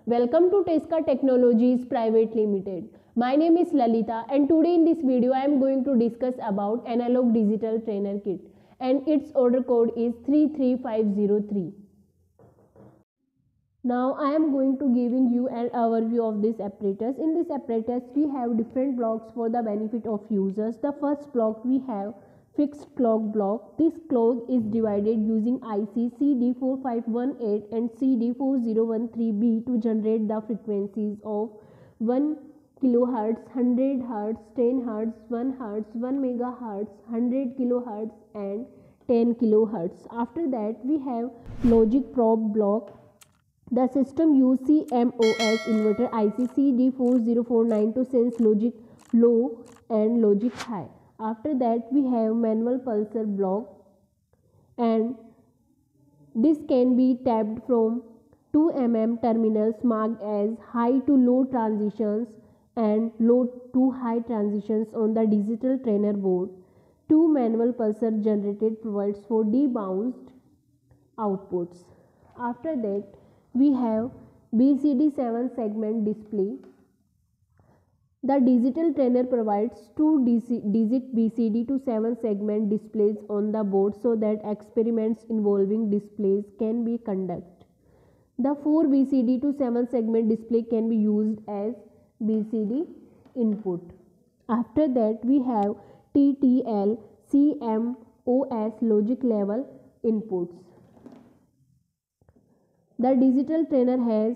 Welcome to Tesca Technologies Private Limited. My name is Lalita and today in this video I am going to discuss about analog digital trainer kit and its order code is 33503. Now I am going to giving you an overview of this apparatus. In this apparatus we have different blocks for the benefit of users. The first block we have fixed clock block. This clock is divided using IC CD4518 and CD4013B to generate the frequencies of 1 kHz, 100 Hz, 10 Hz, 1 Hz, 1 MHz, 100 kHz and 10 kHz. After that we have logic probe block. The system uses CMOS inverter IC CD4049 to sense logic low and logic high. After that we have manual pulsar block and this can be tapped from 2 mm terminals marked as high to low transitions and low to high transitions on the digital trainer board. 2 manual pulsar generated provides for debounced outputs. After that we have BCD 7 segment display. The digital trainer provides 2 digit BCD to 7 segment displays on the board so that experiments involving displays can be conducted. The 4 BCD to 7 segment display can be used as BCD input. After that we have TTL CMOS logic level inputs. The digital trainer has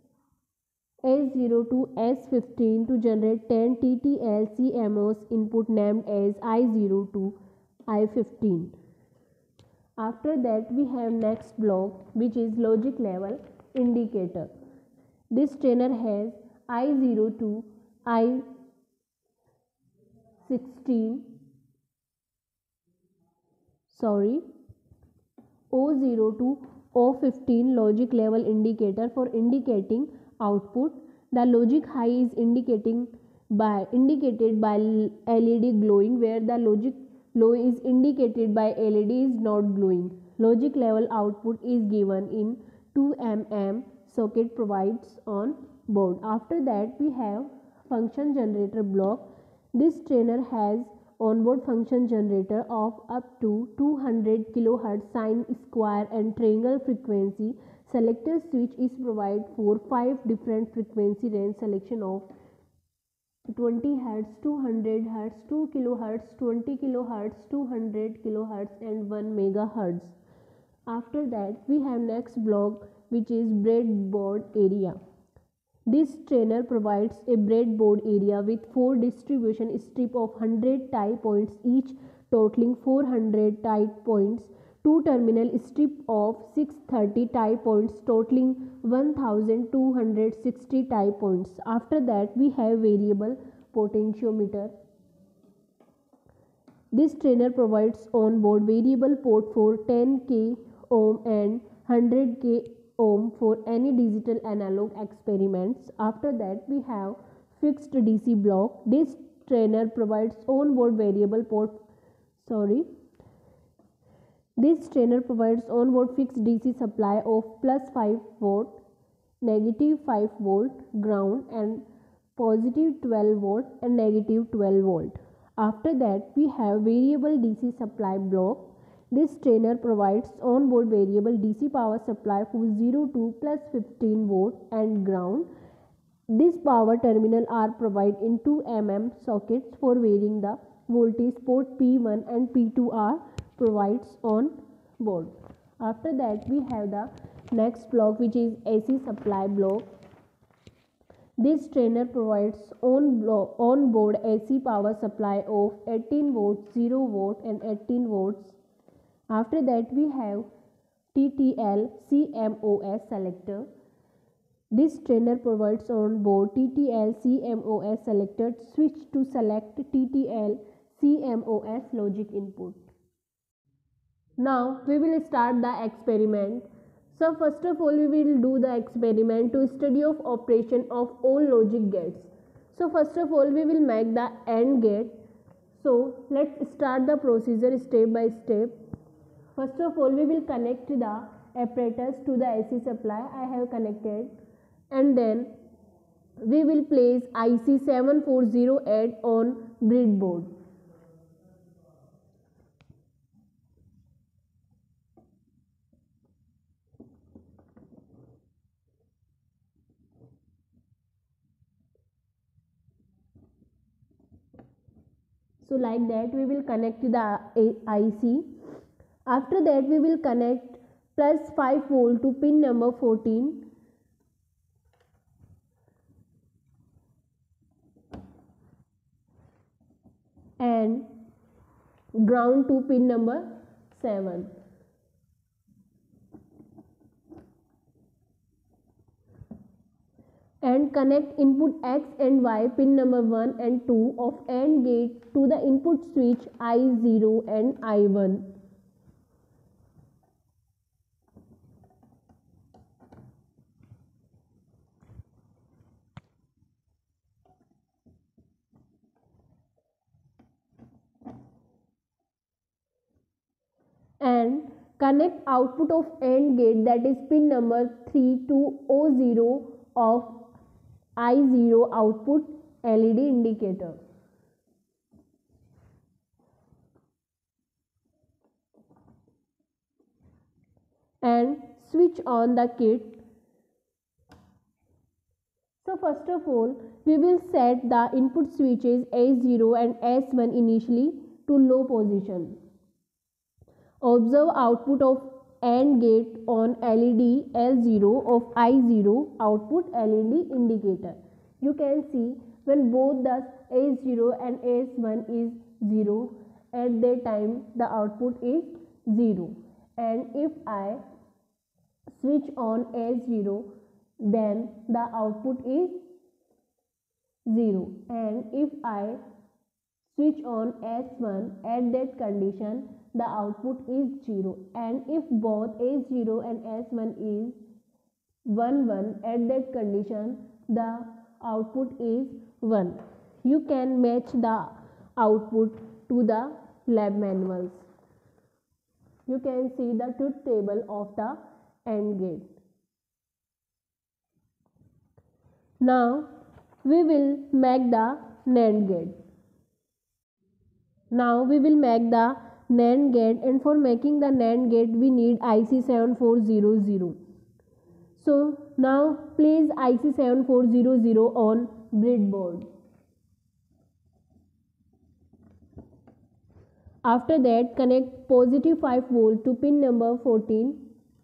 S0 to S15 to generate 10 TTL CMOS input named as I0 to I15. After that we have next block which is logic level indicator. This trainer has I0 to I16 O0 to O15 logic level indicator for indicating output. The logic high is indicated by LED glowing, where the logic low is indicated by LED is not glowing. Logic level output is given in 2 mm socket provides on board. After that we have function generator block. This trainer has onboard function generator of up to 200 kHz sine, square and triangle frequency. Selector switch is provided for 5 different frequency range selection of 20 Hz, 200 Hz, 2 kHz, 20 kHz, 200 kHz and 1 MHz. After that we have next block which is breadboard area. This trainer provides a breadboard area with 4 distribution strip of 100 tie points each totaling 400 tie points, 2 terminal strip of 630 tie points totaling 1260 tie points. After that we have variable potentiometer. This trainer provides on-board variable port for 10K ohm and 100K ohm for any digital analog experiments. After that we have fixed DC block. This trainer provides on-board variable This trainer provides on-board fixed DC supply of plus 5 volt, negative 5 volt ground and positive 12 volt and negative 12 volt. After that we have variable DC supply block. This trainer provides on-board variable DC power supply for 0 to plus 15 volt and ground. This power terminal are provided in 2 mm sockets for varying the voltage. Port P1 and P2 are provides on board. After that we have the next block which is AC supply block. This trainer provides on-board AC power supply of 18 volts, 0 volt and 18 volts. After that we have TTL CMOS selector. This trainer provides on board TTL CMOS selector switch to select TTL CMOS logic input. Now we will start the experiment. So first of all we will do the experiment to study of operation of all logic gates. So first of all we will make the AND gate. So let's start the procedure step by step. First of all we will connect the apparatus to the AC supply. I have connected and then we will place IC 740A on breadboard. So like that we will connect to the IC. After that we will connect plus 5 volt to pin number 14 and ground to pin number 7. And connect input X and Y pin number 1 and 2 of AND gate to the input switch I0 and I1. And connect output of AND gate, that is pin number 3, to O0 of I0 output LED indicator. And switch on the kit. So first of all, we will set the input switches S0 and S1 initially to low position. Observe output of AND gate on LED L0 of I0 output LED indicator. You can see when both the S0 and S1 is 0, at that time the output is 0. And if I switch on S0, then the output is 0. And if I switch on S1, at that condition the output is 0. And if both S0 and S1 is 1 1, at that condition the output is 1. You can match the output to the lab manuals. You can see the truth table of the AND gate. Now we will make the NAND gate. Now we will make the NAND gate, and for making the NAND gate we need IC 7400. So now place IC 7400 on breadboard. After that connect positive 5 volt to pin number 14.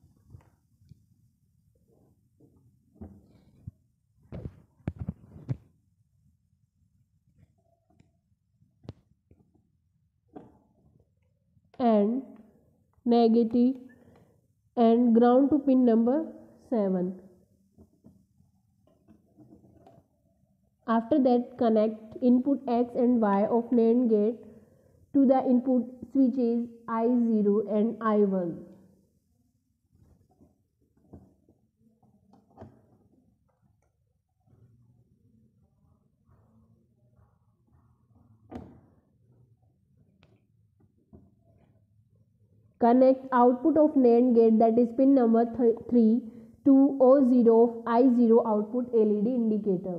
And negative and ground to pin number 7. After that connect input X and Y of NAND gate to the input switches I0 and I1. Connect output of NAND gate, that is pin number 3, to O0 of I0 output LED indicator.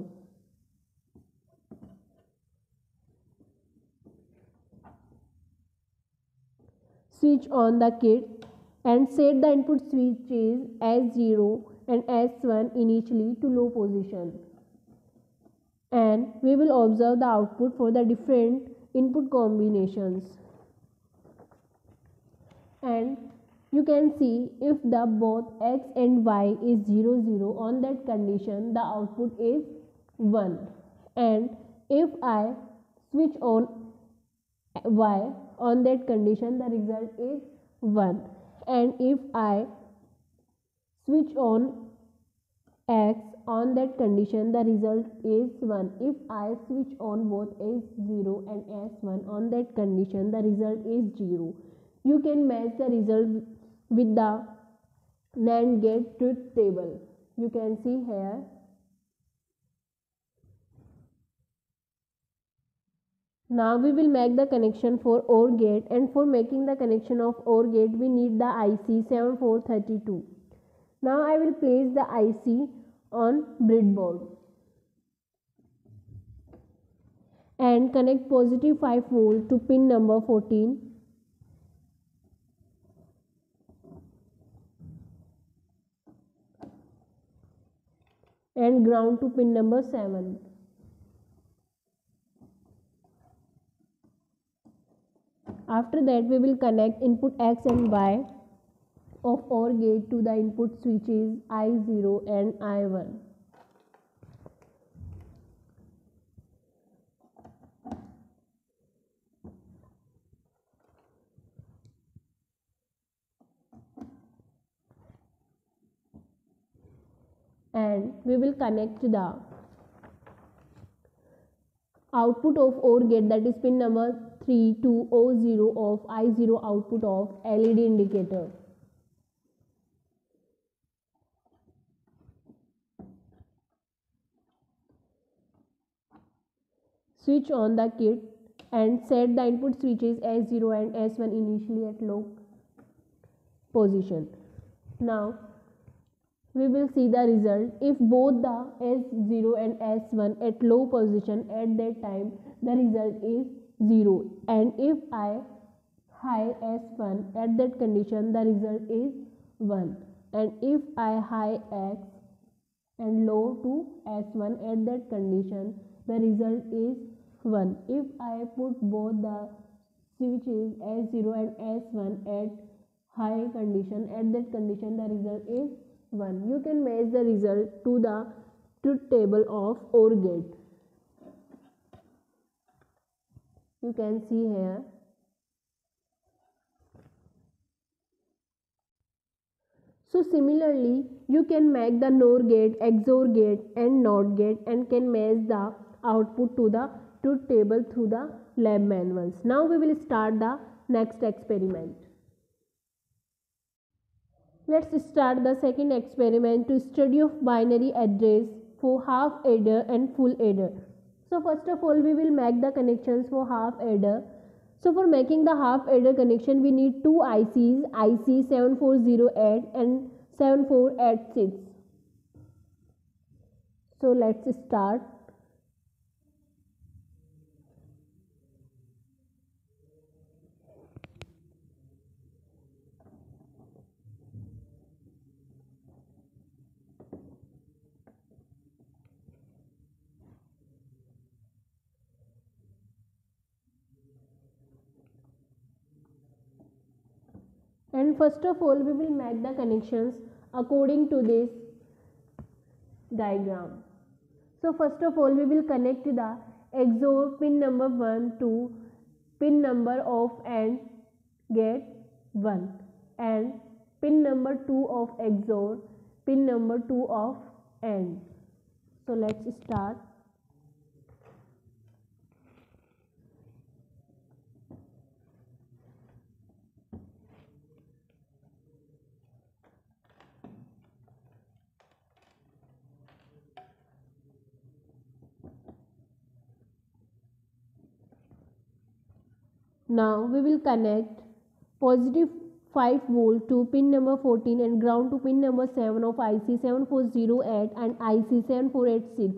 Switch on the kit and set the input switches S0 and S1 initially to low position. And we will observe the output for the different input combinations. And you can see if the both X and Y is 0 0, on that condition the output is 1. And if I switch on Y, on that condition the result is 1. And if I switch on X, on that condition the result is 1. If I switch on both S0 and S1, on that condition the result is 0. You can match the result with the NAND gate truth table. You can see here. Now we will make the connection for OR gate, and for making the connection of OR gate we need the IC 7432. Now I will place the IC on breadboard and connect positive 5 volt to pin number 14 and ground to pin number 7. After that we will connect input X and Y of OR gate to the input switches I0 and I1. And we will connect the output of OR gate, that is pin number 3, to O0 of I0 output of LED indicator. Switch on the kit and set the input switches S0 and S1 initially at low position. Now we will see the result. If both the S0 and S1 at low position at that time, the result is 0, and if I high S1 at that condition, the result is 1, and if I high X and low to S1 at that condition, the result is 1. If I put both the switches S0 and S1 at high condition, at that condition the result is 1. You can match the result to the truth table of OR gate. You can see here. So similarly, you can make the NOR gate, XOR gate and NOT gate and can match the output to the truth table through the lab manuals. Now we will start the next experiment. Let's start the second experiment to study of binary address for half adder and full adder. So first of all we will make the connections for half adder. So for making the half adder connection we need two ICs, IC 7408 and 7486. So let's start. And first of all we will make the connections according to this diagram. So first of all we will connect the XOR pin number 1 to pin number of AND gate 1 and pin number 2 of XOR pin number 2 of AND. So let's start. Now we will connect positive 5 volt to pin number 14 and ground to pin number 7 of IC 7408 and IC 7486.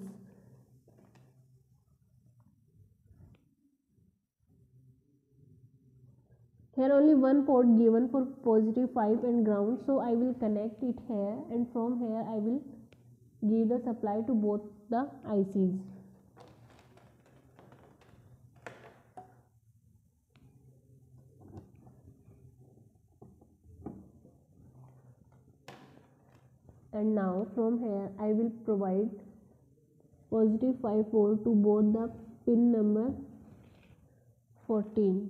Here only one port given for positive 5 and ground, so I will connect it here and from here I will give the supply to both the ICs. And now from here I will provide positive 5 volt to both the pin number 14.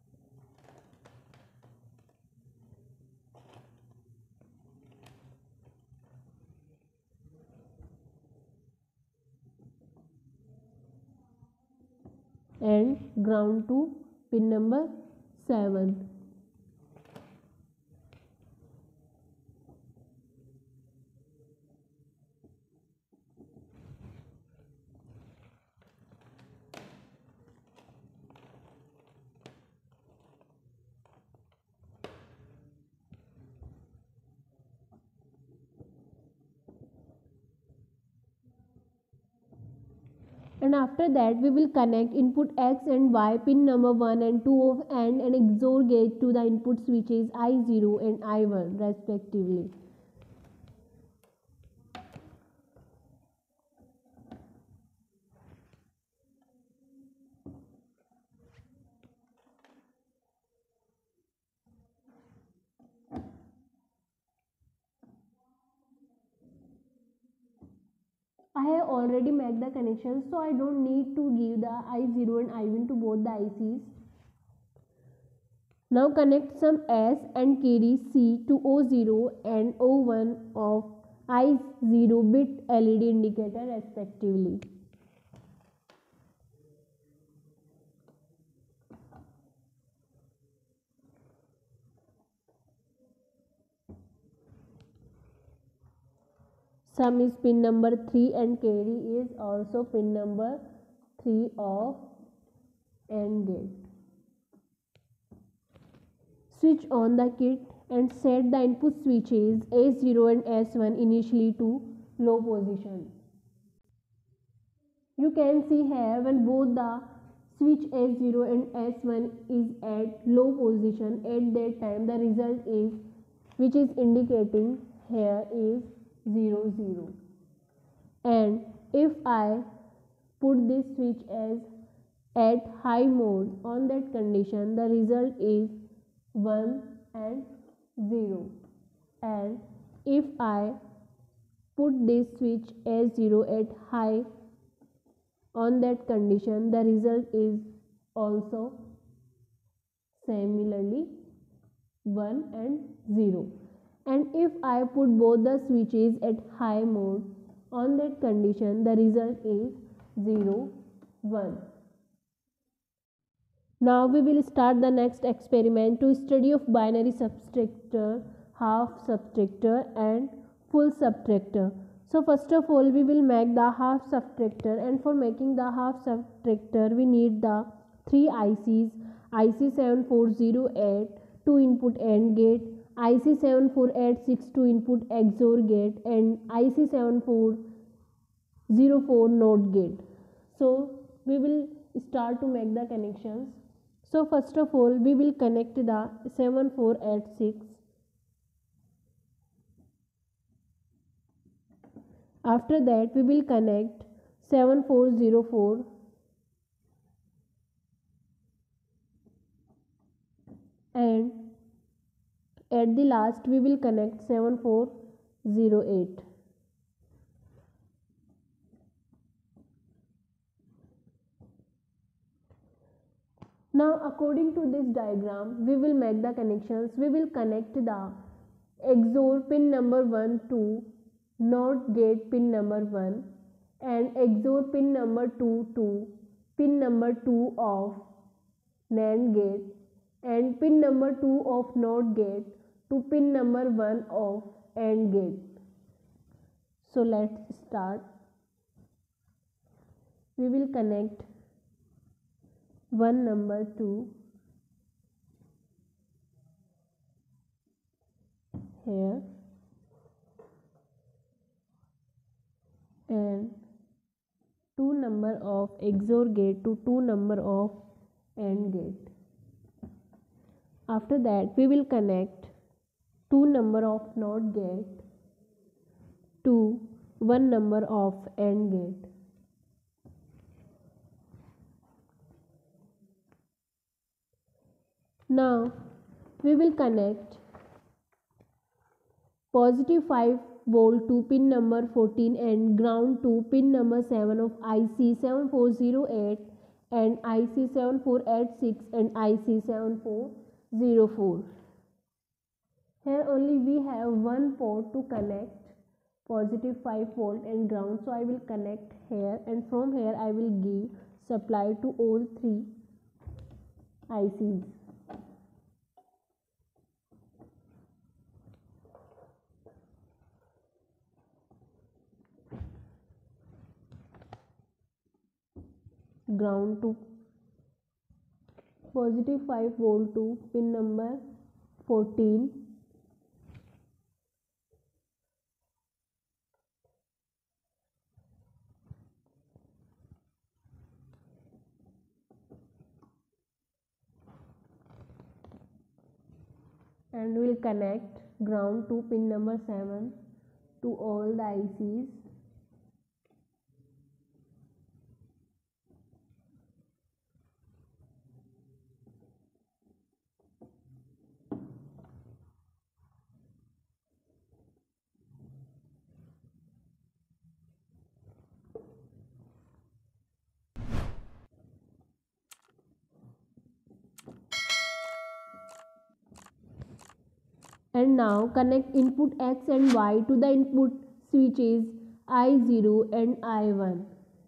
And ground to pin number 7. And after that we will connect input X and Y pin number 1 and 2 of AND and XOR gate to the input switches I0 and I1 respectively. I have already made the connection, so I don't need to give the I0 and I1 to both the ICs. Now connect some S and carry C to O0 and O1 of I0 bit LED indicator respectively. Sum is pin number 3 and carry is also pin number 3 of AND gate. Switch on the kit and set the input switches S0 and S1 initially to low position. You can see here when both the switch S0 and S1 is at low position, at that time the result is, which is indicating here, is 0 0. And if I put this switch as at high mode, on that condition the result is 1 and 0. And if I put this switch as 0 at high, on that condition the result is also similarly 1 and 0. And if I put both the switches at high mode, on that condition the result is 0 1. Now we will start the next experiment to study of binary subtractor, half subtractor and full subtractor. So first of all we will make the half subtractor, and for making the half subtractor we need the 3 ICs: IC7408 2 input AND gate, IC7486 2 input XOR gate and IC7404 NOT gate. So we will start to make the connections. So first of all we will connect the 7486. After that we will connect 7404 and at the last we will connect 7408. Now according to this diagram we will make the connections. We will connect the XOR pin number 1 to NOT gate pin number 1 and XOR pin number 2 to pin number 2 of NAND gate and pin number 2 of NOT gate to pin number 1 of AND gate. So let's start. We will connect 1 number to here and 2 number of XOR gate to 2 number of AND gate. After that we will connect 2 number of NOT gate to 1 number of AND gate. Now we will connect positive 5 volt to pin number 14 and ground to pin number 7 of IC7408 and IC7486 and IC7404. Here only we have one port to connect positive 5 volt and ground, so I will connect here and from here I will give supply to all 3 ICs. Ground to positive 5 volt to pin number 14 and we'll connect ground to pin number 7 to all the ICs. And now connect input X and Y to the input switches I0 and I1.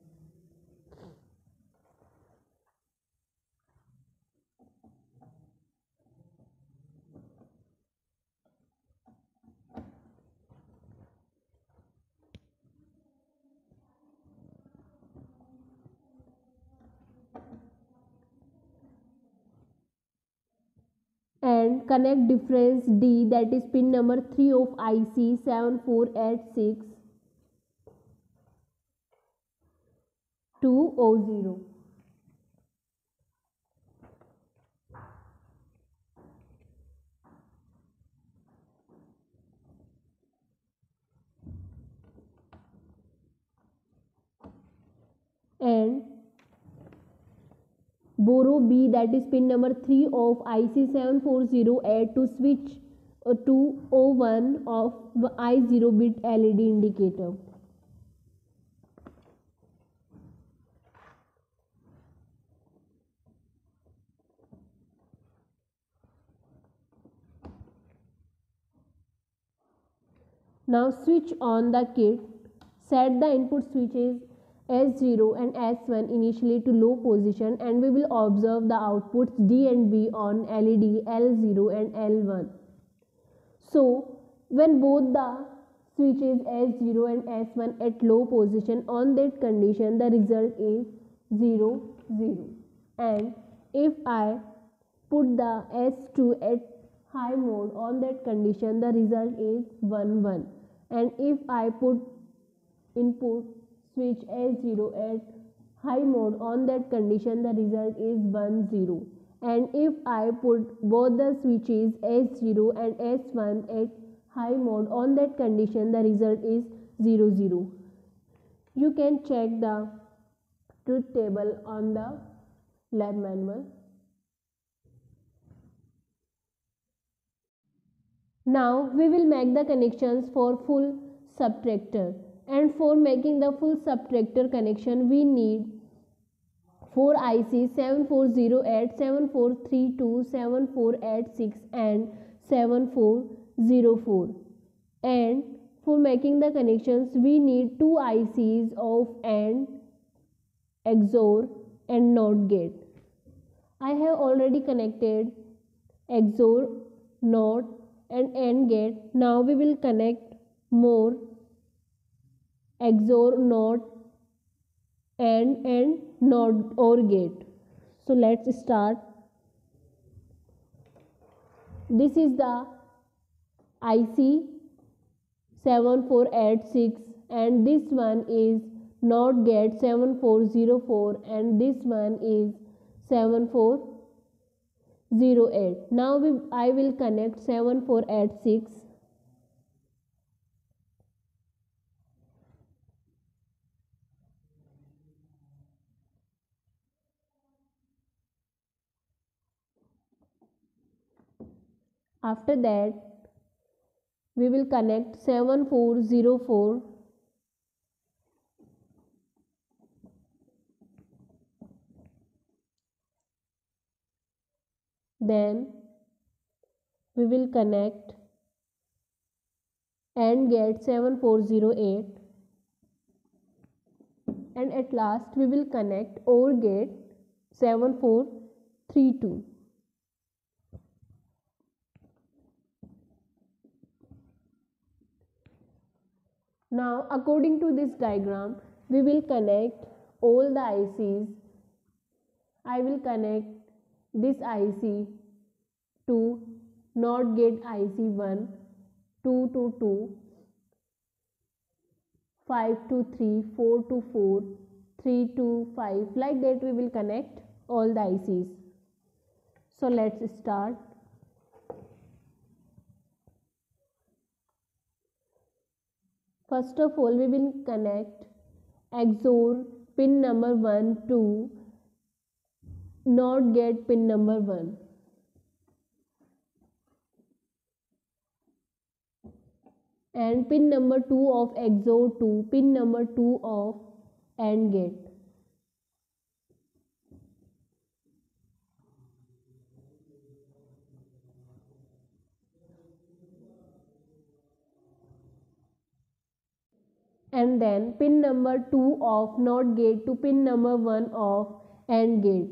And connect difference D, that is pin number 3 of IC 7486 to O0. And borrow B, that is pin number 3 of IC 7408 to switch to O1 of I0 bit LED indicator. Now switch on the kit. Set the input switches S0 and S1 initially to low position, and we will observe the outputs D and B on LED L0 and L1. So when both the switches S0 and S1 at low position, on that condition the result is 0 0. And if I put the S2 at high mode, on that condition the result is 1 1. And if I put input switch S0 at high mode, on that condition the result is 1 0. And if I put both the switches S0 and S1 at high mode, on that condition the result is 0 0. You can check the truth table on the lab manual. Now we will make the connections for full subtractor, and for making the full subtractor connection we need 4 ICs 7408, 7432, 7486 and 7404. And for making the connections we need 2 ICs of AND, XOR and NOT gate. I have already connected XOR, NOT and AND gate. Now we will connect more XOR, NOT and NOT OR gate. So let's start. This is the IC 7486 and this one is NOT gate 7404 and this one is 7408. Now I will connect 7486. After that we will connect 7404. Then we will connect AND gate 7408 and at last we will connect OR gate 7432. Now according to this diagram we will connect all the ICs. I will connect this IC to NOT gate IC1, 2 to 2, 5 to 3, 4 to 4, 3 to 5. Like that we will connect all the ICs. So let's start. First of all, we will connect XOR pin number 1 to NOT gate pin number 1. And pin number 2 of XOR to pin number 2 of AND gate. And then pin number 2 of NOT gate to pin number 1 of AND gate.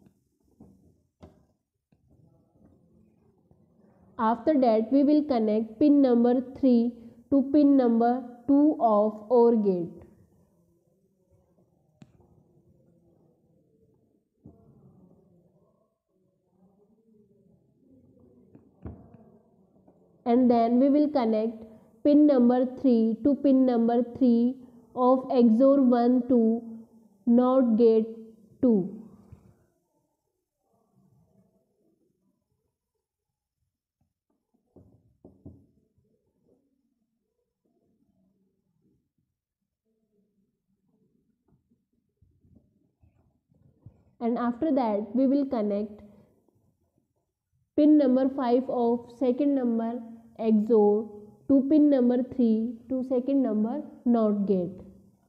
After that, we will connect pin number 3 to pin number 2 of OR gate. And then we will connect pin number 3 to pin number 3 of XOR 1 to NOT gate 2. And after that, we will connect pin number 5 of second number XOR to pin number 3 to second number NOT gate.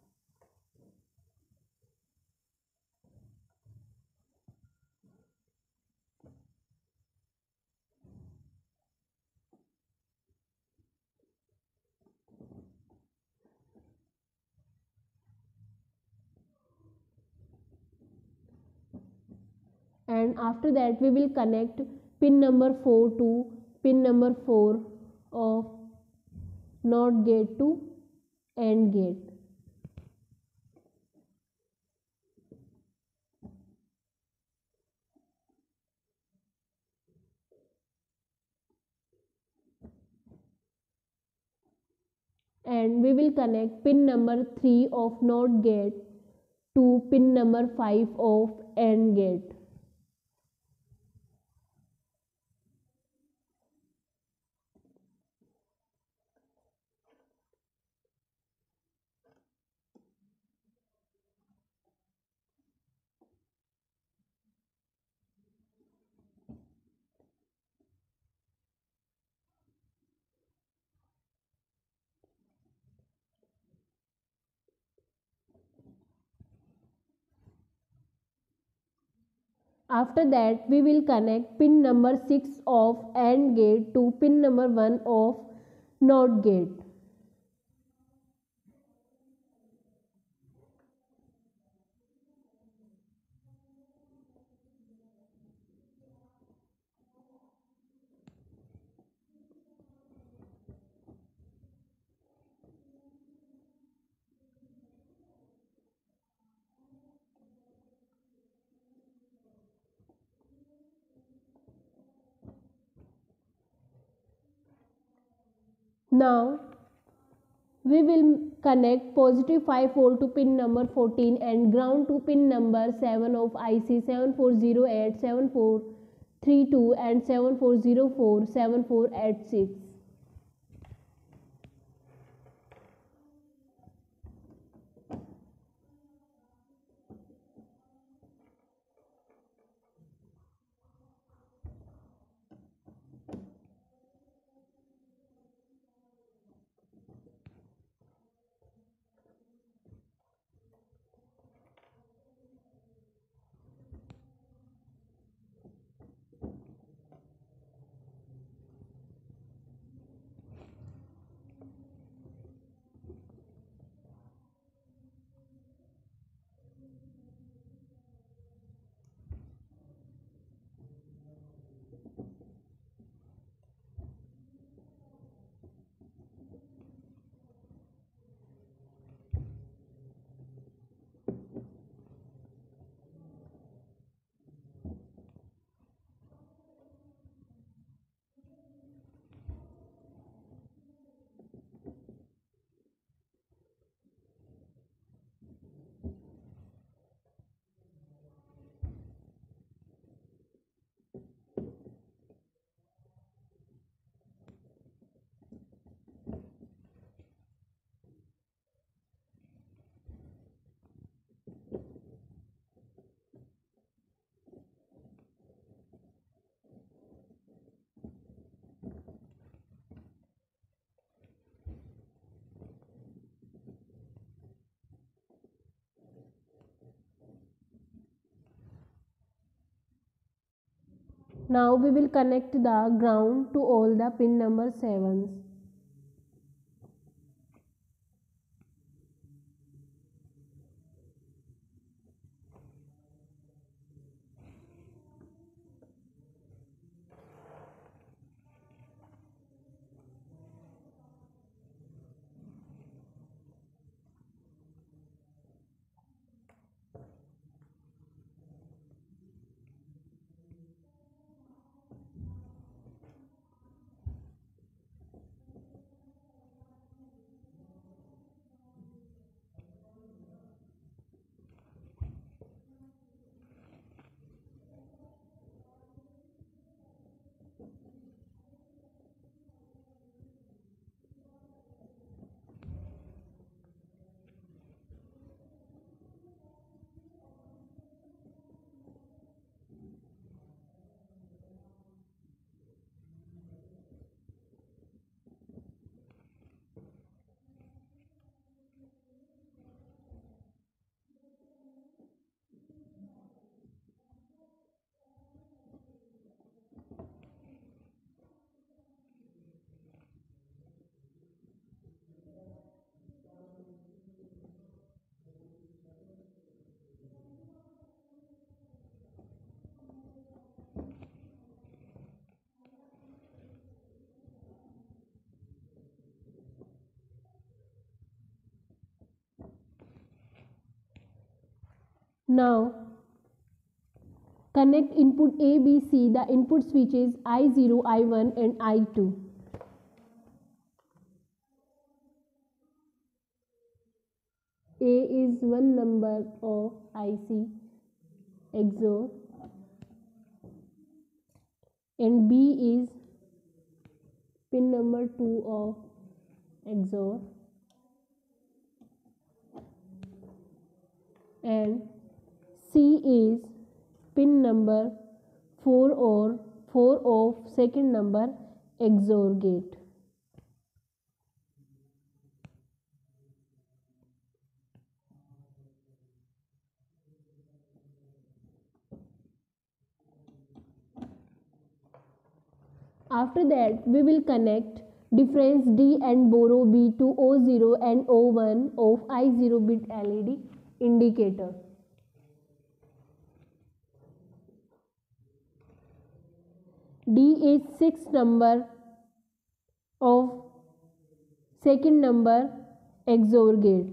And after that, we will connect pin number 4 to pin number 4 of NOT gate to AND gate. And we will connect pin number 3 of NOT gate to pin number 5 of AND gate. After that, we will connect pin number 6 of AND gate to pin number 1 of NOT gate. Now, we will connect positive 5 volt to pin number 14 and ground to pin number 7 of IC 7408, 7432 and 7404, 7486. Now we will connect the ground to all the pin number 7s. Now connect input A, B, C, the input switches I0, I1 and I2. A is one number of IC XOR and B is pin number 2 of XOR and C is pin number 4 or 4 of second number XOR gate. After that we will connect difference D and borrow B to O0 and O1 of I0 bit LED indicator. D is 6 number of second number XOR gate.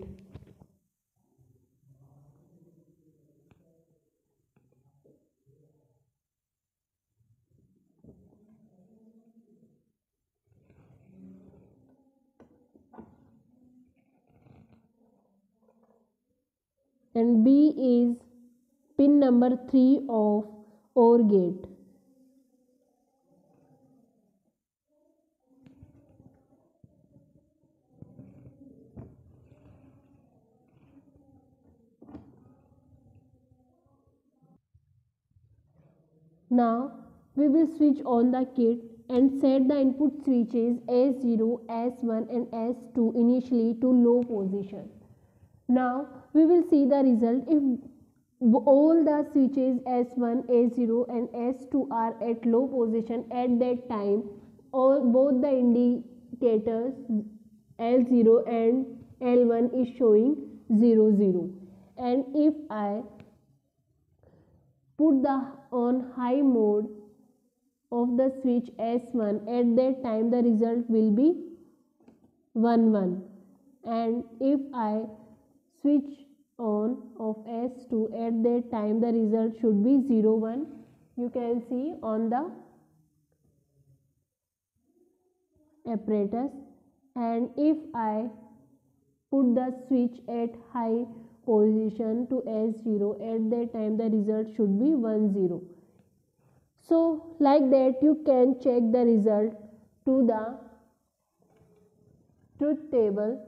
And B is pin number 3 of OR gate. Now we will switch on the kit and set the input switches S0, S1 and S2 initially to low position. Now we will see the result. If all the switches S1, S0 and S2 are at low position at that time, both the indicators L0 and L1 is showing 0 0. And if I put the on high mode of the switch S1, at that time the result will be 1 1. And if I switch on of S2, at that time the result should be 0 1. You can see on the apparatus. And if I put the switch at high position to S0, at that time the result should be 1 0. So like that you can check the result to the truth table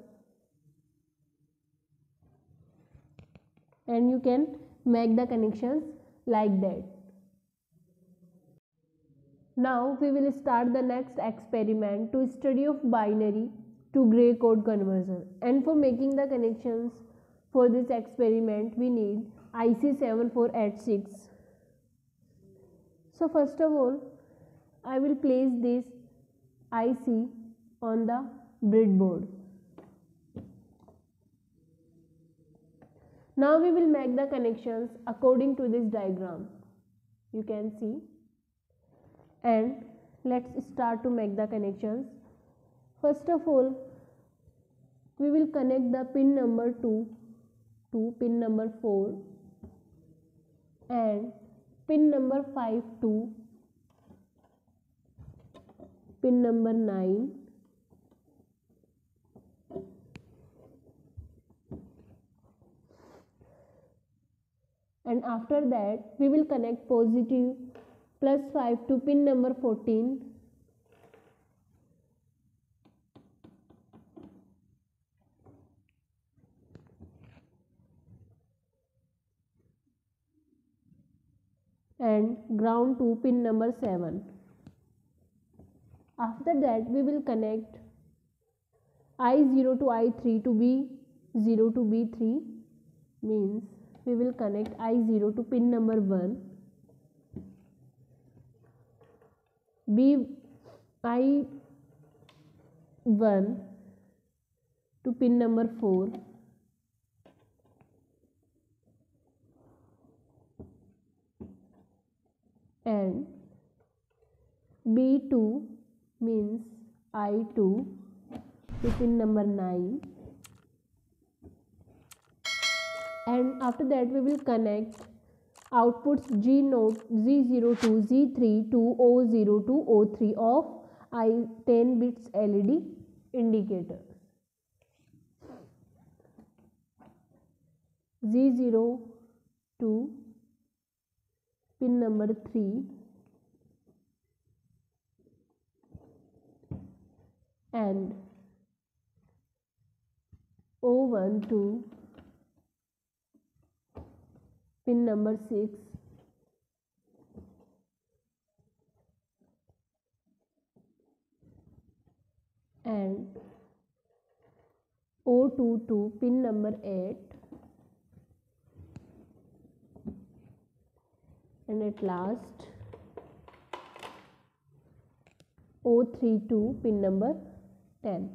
and you can make the connections like that. Now we will start the next experiment to study of binary to gray code conversion, and for making the connections for this experiment we need IC 7486. So first of all, I will place this IC on the breadboard. Now we will make the connections according to this diagram. You can see, and let's start to make the connections. First of all, we will connect the pin number 2 to pin number 4 and pin number 5 to pin number 9 and after that we will connect positive +5 to pin number 14 and ground to pin number 7. After that we will connect I0 to I3 to B0 to B3, means we will connect I0 to pin number 1, I1 to pin number 4 and B2 means I2 to pin number 9, and after that we will connect outputs G0 to Z3 to O0 to O3 of I10 bits LED indicator. Z0 to pin number 3 and O1 to pin number 6 and O2 to pin number 8 and at last O3 to pin number 10.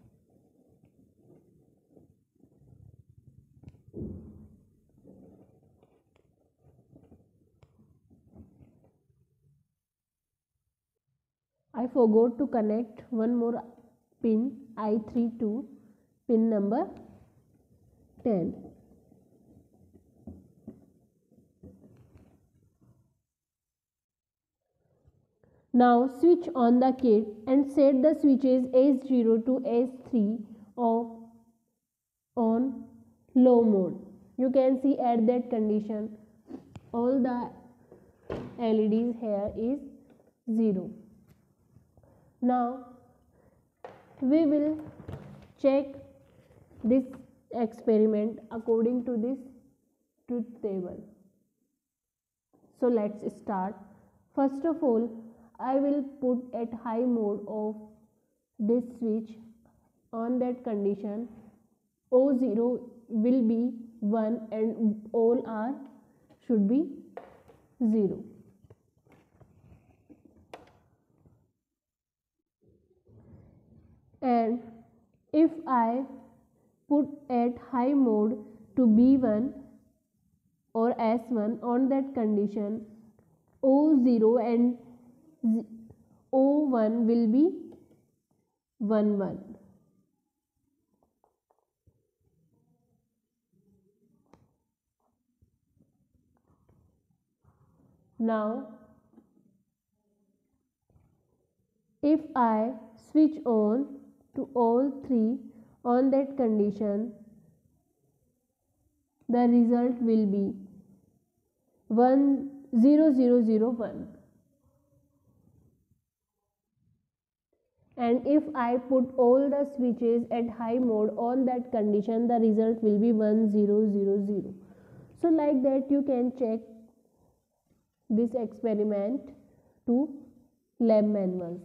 I forgot to connect one more pin I3 to pin number 10. Now switch on the kit and set the switches S0 to S3 on low mode. You can see at that condition all the LEDs here is 0. Now we will check this experiment according to this truth table. So let's start. First of all, I will put at high mode of this switch. On that condition O0 will be 1 and all are should be 0. And if I put at high mode to B1 or S1, on that condition O0 and O1 will be 1 1. Now if I switch on to all three, on that condition the result will be 1 0 0 0 1. And if I put all the switches at high mode, on that condition the result will be 1 0 0 0. So like that you can check this experiment to lab manuals.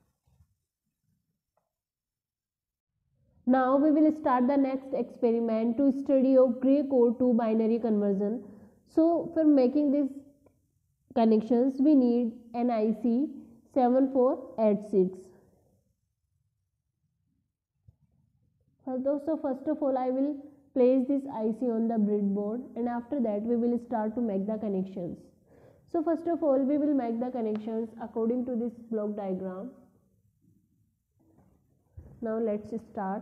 Now we will start the next experiment to study of gray code to binary conversion. So for making this connections we need an IC 7486. So first of all I will place this IC on the breadboard, and after that we will start to make the connections. So first of all we will make the connections according to this block diagram. Now let's start.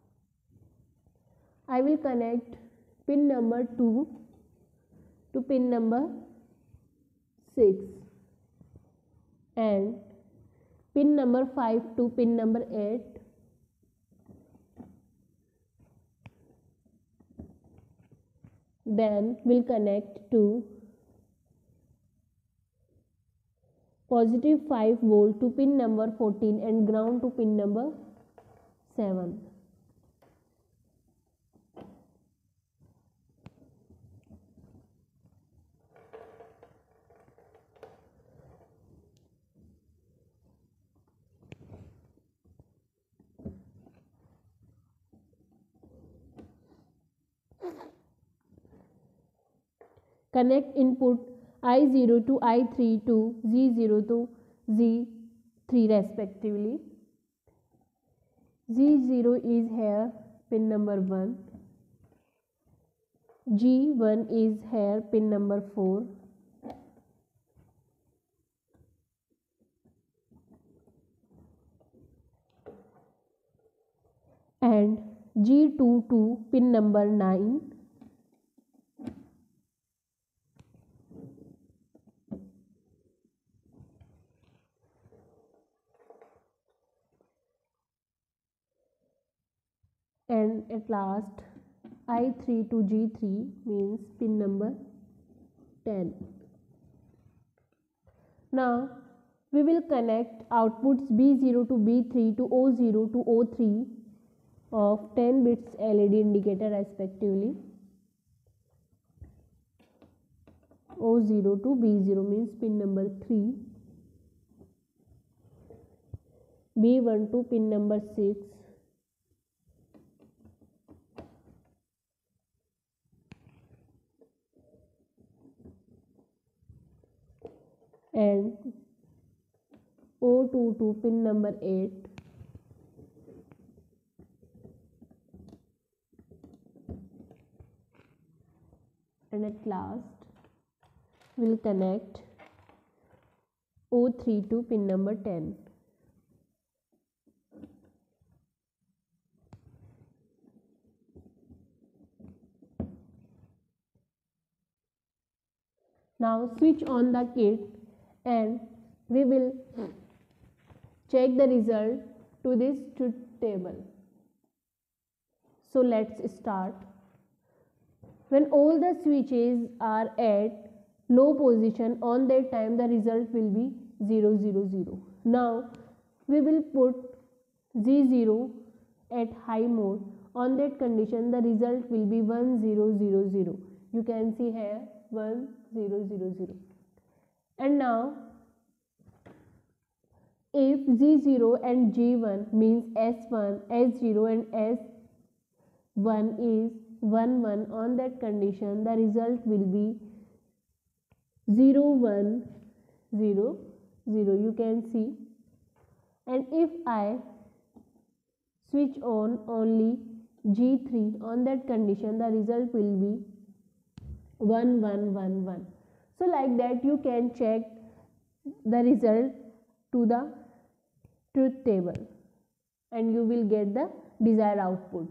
I will connect pin number 2 to pin number 6 and pin number 5 to pin number 8. Then we'll connect to positive 5 volt to pin number 14 and ground to pin number 7. Connect input I0 to I3 to Z0 to Z3 respectively. Z0 is here pin number 1, G1 is here pin number 4, and G2 to pin number 9, and at last I3 to G3 means pin number 10. Now we will connect outputs B0 to B3 to O0 to O3 of 10 bits LED indicator respectively. O0 to B0 means pin number 3, B1 to pin number 6, and O2 to pin number 8, and at last we'll connect O3 to pin number 10. Now switch on the kit and we will check the result to this truth table. So let's start. When all the switches are at low position, on that time the result will be 0 0 0. Now we will put Z0 at high mode. On that condition the result will be 1 0 0 0. You can see here 1 0 0 0. And now if Z0 and G1 means S1, S0 and S1 is 1 1, on that condition the result will be 0 1 0 0. You can see. And if I switch on only G3, on that condition the result will be 1 1 1 1. So like that you can check the result to the truth table and you will get the desired output.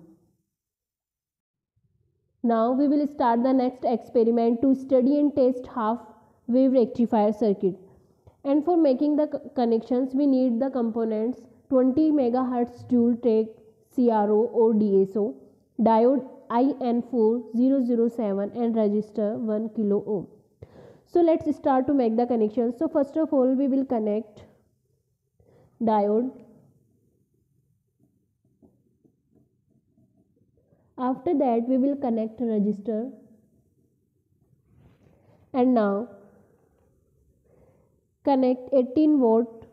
Now we will start the next experiment to study and test half wave rectifier circuit. And for making the connections we need the components 20 MHz dual track CRO or DSO, diode IN4007 and resistor 1 kilo ohm. So let's start to make the connections. So first of all we will connect diode. After that we will connect resistor, and now connect 18 watt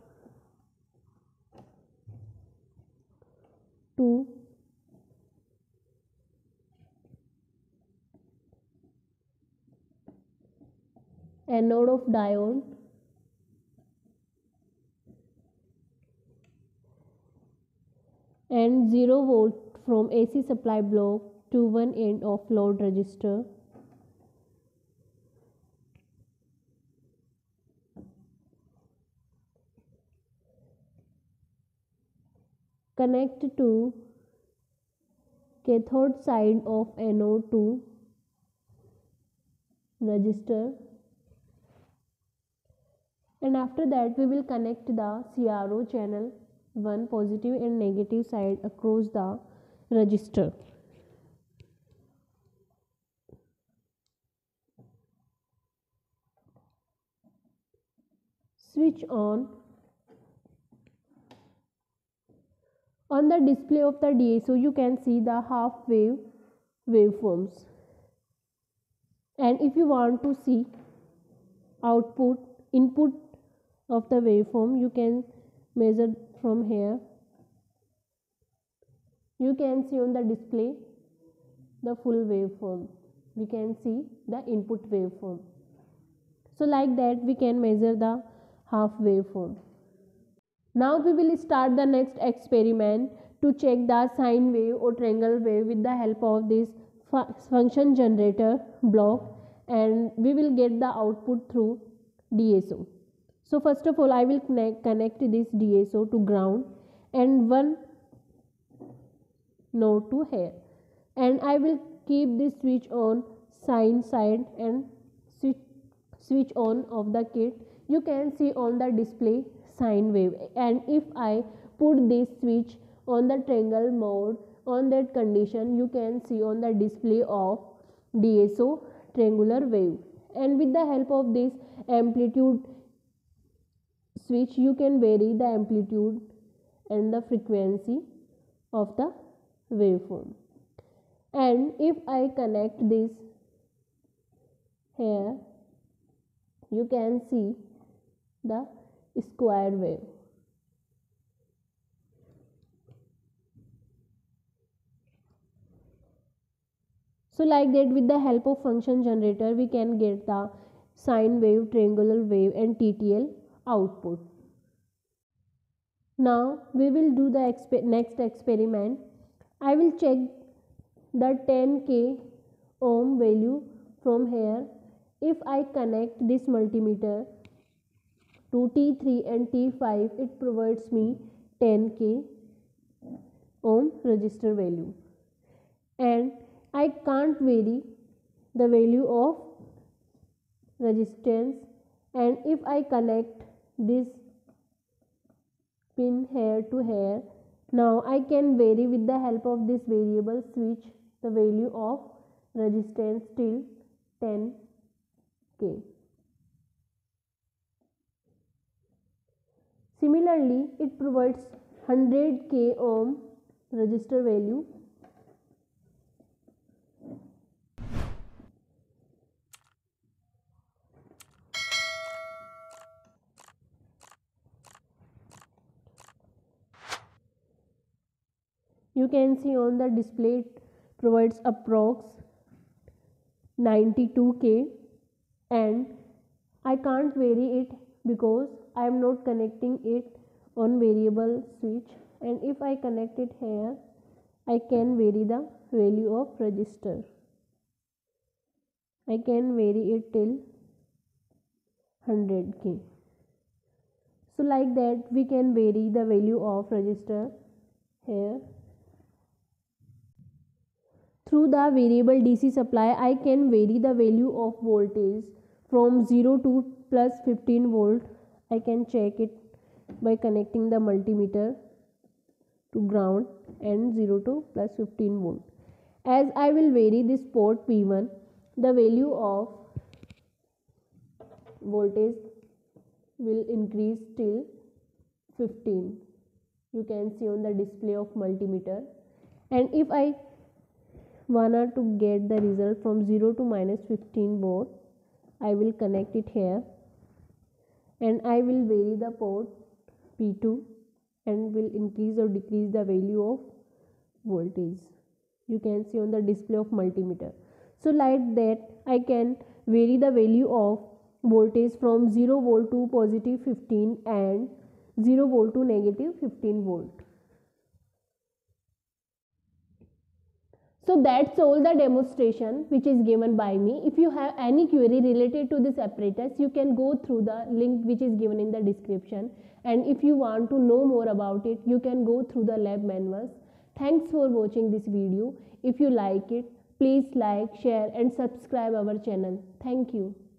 to anode of diode, and 0 volt from AC supply block to one end of load resistor. Connect to cathode side of anode to resistor, and after that we will connect the CRO channel, one positive and negative side across the resistor. Switch on. On the display of the DSO you can see the half wave waveforms, and if you want to see input of the waveform, you can measure from here. You can see on the display the full waveform. We can see the input waveform. So like that we can measure the half waveform. Now we will start the next experiment to check the sine wave or triangle wave with the help of this function generator block, and we will get the output through DSO. So first of all I will connect this DSO to ground and one node to here, and I will keep this switch on sine side and switch on of the kit. You can see on the display sine wave, and if I put this switch on the triangle mode, on that condition you can see on the display of DSO triangular wave, and with the help of this amplitude switch you can vary the amplitude and the frequency of the waveform. And if I connect this here, you can see the square wave. So like that with the help of function generator we can get the sine wave, triangular wave and TTL output. Now we will do the next experiment. I will check the 10k ohm value from here. If I connect this multimeter to T3 and T5, it provides me 10k ohm resistor value, and I can't vary the value of resistance. And if I connect this pin here to here, now I can vary with the help of this variable switch the value of resistance till 10k. Similarly, it provides 100k ohm resistor value. You can see on the display it provides approx 92k, and I can't vary it because I am not connecting it on variable switch, and if I connect it here I can vary the value of resistor. I can vary it till 100k. So like that we can vary the value of resistor here. Through the variable DC supply I can vary the value of voltage from 0 to plus 15 volt. I can check it by connecting the multimeter to ground and 0 to plus 15 volt. As I will vary this port P1, the value of voltage will increase till 15. You can see on the display of multimeter. And if I wanted to get the result from 0 to minus 15 volt, I will connect it here and I will vary the port P2 and will increase or decrease the value of voltage. You can see on the display of multimeter. So like that I can vary the value of voltage from 0 volt to positive 15 and 0 volt to negative 15 volt. So that's all the demonstration which is given by me. If you have any query related to this apparatus, you can go through the link which is given in the description. And if you want to know more about it, you can go through the lab manuals. Thanks for watching this video. If you like it, please like, share and subscribe our channel. Thank you.